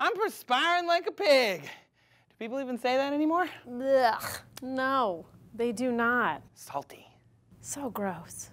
I'm perspiring like a pig. Do people even say that anymore? Ugh, no, they do not. Salty. So gross.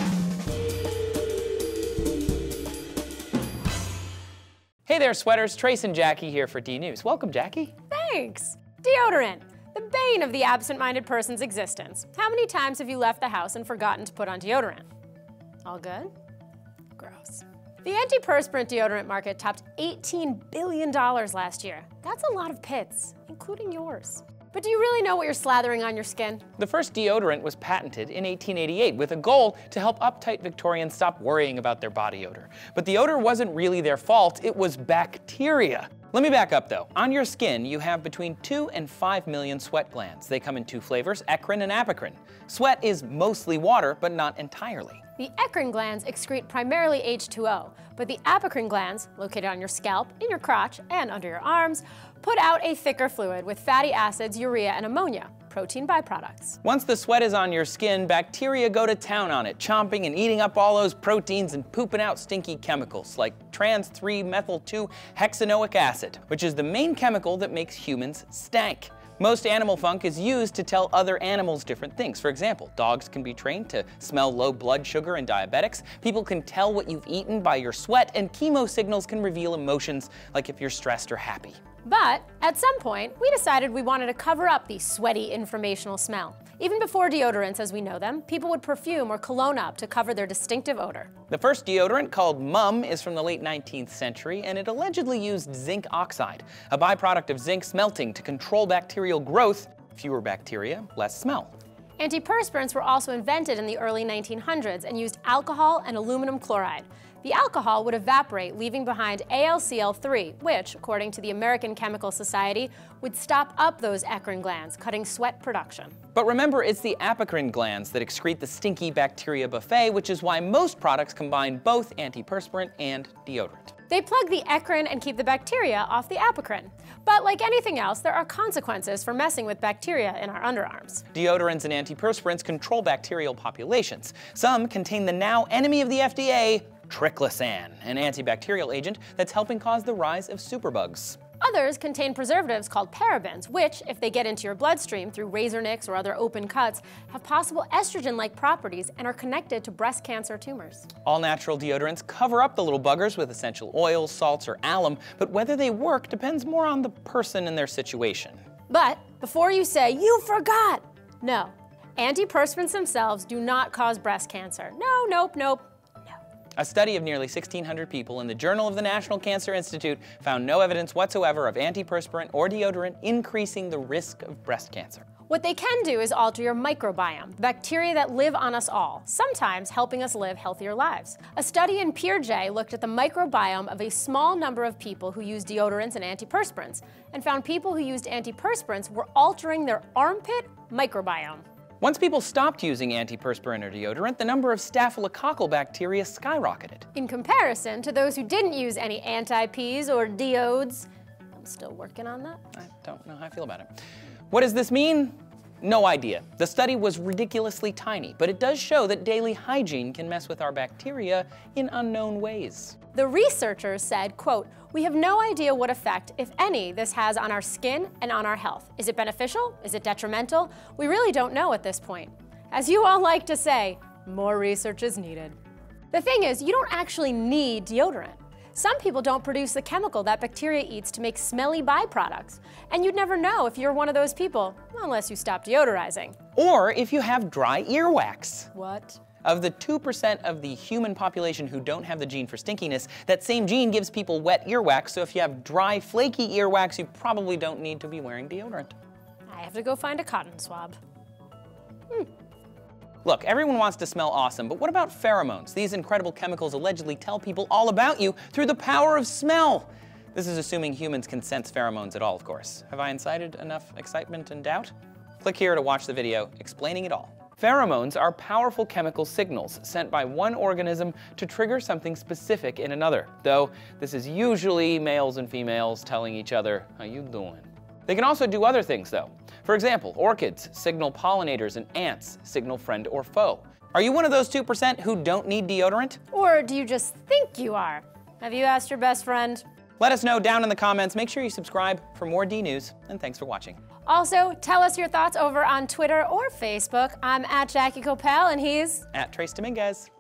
Hey there, sweaters. Trace and Jackie here for D-News. Welcome, Jackie. Thanks. Deodorant, the bane of the absent-minded person's existence. How many times have you left the house and forgotten to put on deodorant? All good? Gross. The antiperspirant deodorant market topped $18 billion last year. That's a lot of pits, including yours. But do you really know what you're slathering on your skin? The first deodorant was patented in 1888 with a goal to help uptight Victorians stop worrying about their body odor. But the odor wasn't really their fault, it was bacteria. Let me back up though. On your skin, you have between 2 and 5 million sweat glands. They come in two flavors, eccrine and apocrine. Sweat is mostly water, but not entirely. The eccrine glands excrete primarily H2O, but the apocrine glands, located on your scalp, in your crotch, and under your arms, put out a thicker fluid with fatty acids, urea, and ammonia, protein byproducts. Once the sweat is on your skin, bacteria go to town on it, chomping and eating up all those proteins and pooping out stinky chemicals like trans-3-methyl-2-hexanoic acid, which is the main chemical that makes humans stank. Most animal funk is used to tell other animals different things. For example, dogs can be trained to smell low blood sugar in diabetics, people can tell what you've eaten by your sweat, and chemo signals can reveal emotions like if you're stressed or happy. But at some point, we decided we wanted to cover up the sweaty, informational smell. Even before deodorants as we know them, people would perfume or cologne up to cover their distinctive odor. The first deodorant, called Mum, is from the late 19th century, and it allegedly used zinc oxide, a byproduct of zinc smelting to control bacterial growth. Fewer bacteria, less smell. Antiperspirants were also invented in the early 1900s and used alcohol and aluminum chloride. The alcohol would evaporate, leaving behind AlCl3, which, according to the American Chemical Society, would stop up those eccrine glands, cutting sweat production. But remember, it's the apocrine glands that excrete the stinky bacteria buffet, which is why most products combine both antiperspirant and deodorant. They plug the eccrine and keep the bacteria off the apocrine. But like anything else, there are consequences for messing with bacteria in our underarms. Deodorants and antiperspirants control bacterial populations. Some contain the now enemy of the FDA, triclosan, an antibacterial agent that's helping cause the rise of superbugs. Others contain preservatives called parabens, which, if they get into your bloodstream through razor nicks or other open cuts, have possible estrogen-like properties and are connected to breast cancer tumors. All natural deodorants cover up the little buggers with essential oils, salts, or alum, but whether they work depends more on the person and their situation. But before you say, "You forgot!" No. Antiperspirants themselves do not cause breast cancer. No, nope, nope. A study of nearly 1,600 people in the Journal of the National Cancer Institute found no evidence whatsoever of antiperspirant or deodorant increasing the risk of breast cancer. What they can do is alter your microbiome, the bacteria that live on us all, sometimes helping us live healthier lives. A study in Peer looked at the microbiome of a small number of people who used deodorants and antiperspirants, and found people who used antiperspirants were altering their armpit microbiome. Once people stopped using antiperspirant or deodorant, the number of staphylococcal bacteria skyrocketed. In comparison to those who didn't use any anti-Ps or deodes. I'm still working on that. I don't know how I feel about it. What does this mean? No idea. The study was ridiculously tiny, but it does show that daily hygiene can mess with our bacteria in unknown ways. The researchers said, quote, "We have no idea what effect, if any, this has on our skin and on our health. Is it beneficial? Is it detrimental? We really don't know at this point. As you all like to say, more research is needed." The thing is, you don't actually need deodorant. Some people don't produce the chemical that bacteria eats to make smelly byproducts. And you'd never know if you're one of those people, unless you stop deodorizing. Or if you have dry earwax. What? Of the 2% of the human population who don't have the gene for stinkiness, that same gene gives people wet earwax, so if you have dry, flaky earwax, you probably don't need to be wearing deodorant. I have to go find a cotton swab. Look, everyone wants to smell awesome, but what about pheromones? These incredible chemicals allegedly tell people all about you through the power of smell. This is assuming humans can sense pheromones at all, of course. Have I incited enough excitement and doubt? Click here to watch the video explaining it all. Pheromones are powerful chemical signals sent by one organism to trigger something specific in another, though this is usually males and females telling each other, "How you doing?" They can also do other things, though. For example, orchids signal pollinators and ants signal friend or foe. Are you one of those 2% who don't need deodorant? Or do you just think you are? Have you asked your best friend? Let us know down in the comments. Make sure you subscribe for more D News, and thanks for watching. Also, tell us your thoughts over on Twitter or Facebook. I'm at Jackie Coppell, and he's at Trace Dominguez.